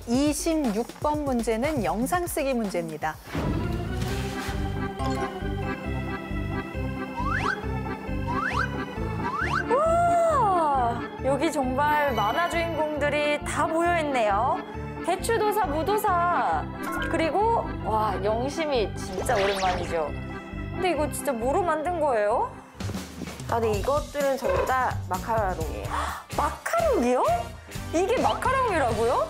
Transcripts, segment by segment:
26번 문제는 영상 쓰기 문제입니다. 우와! 여기 정말 만화 주인공들이 다 모여있네요. 대추도사, 무도사, 그리고 와, 영심이 진짜 오랜만이죠. 근데 이거 진짜 뭐로 만든 거예요? 아, 네, 이것들은 전부 다 마카롱이에요. 마카롱이요? 이게 마카롱이라고요?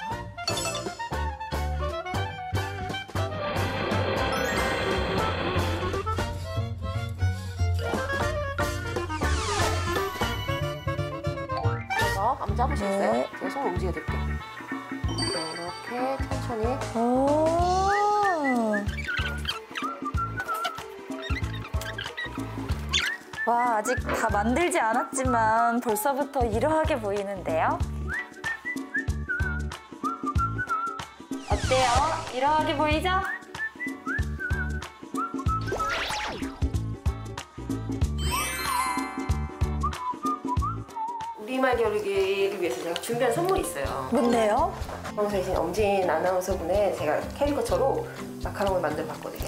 그래서 한번 짜보시겠어요? 네. 제가 손을 움직여드릴게요. 네, 이렇게 천천히. 오. 와, 아직 다 만들지 않았지만 벌써부터 이러하게 보이는데요? 어때요? 이러하게 보이죠? 우리말 겨루기를 위해서 제가 준비한 선물이 있어요. 뭔데요? 방송이신 엄진 아나운서분의 제가 캐리커처로 마카롱을 만들어 봤거든요.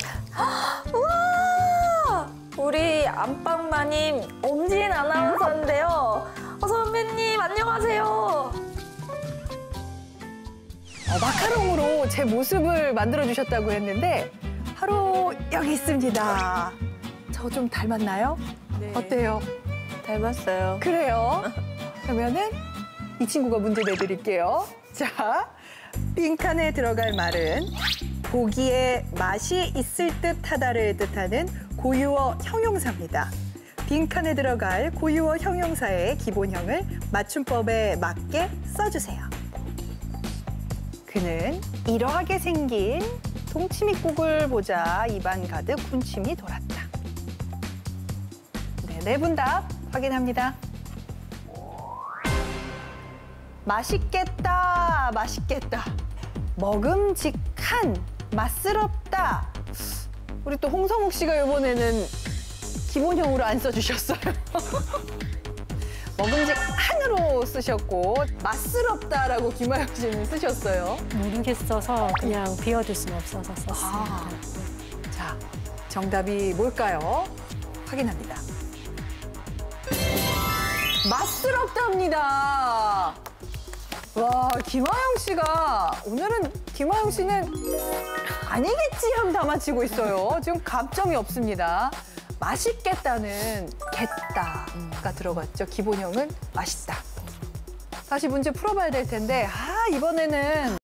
우와! 우리 안방마님 엄진 아나운서인데요. 선배님 안녕하세요. 마카롱으로 제 모습을 만들어주셨다고 했는데 바로 여기 있습니다. 저 좀 닮았나요? 네. 어때요? 닮았어요. 그래요? 그러면은 이 친구가 문제 내드릴게요. 자, 빈칸에 들어갈 말은 보기에 맛이 있을 듯하다를 뜻하는 고유어 형용사입니다. 빈칸에 들어갈 고유어 형용사의 기본형을 맞춤법에 맞게 써주세요. 그는 이러하게 생긴 동치미국을 보자 입안 가득 군침이 돌았다. 네, 네 분 답 확인합니다. 맛있겠다, 맛있겠다. 먹음직한, 맛스럽다. 우리 또 홍성욱 씨가 이번에는 기본형으로 안 써주셨어요. 먹음직한으로 쓰셨고 맛스럽다라고 김하영 씨는 쓰셨어요. 모르겠어서 그냥 비워둘 수는 없어서 썼습니다. 아. 자, 정답이 뭘까요? 확인합니다. 맛스럽답니다. 와, 김하영 씨가 오늘은 김하영 씨는 아니겠지 하면 다 맞히고 있어요. 지금 감점이 없습니다. 맛있겠다는 겠다가 들어갔죠. 기본형은 맛있다. 다시 문제 풀어봐야 될 텐데 이번에는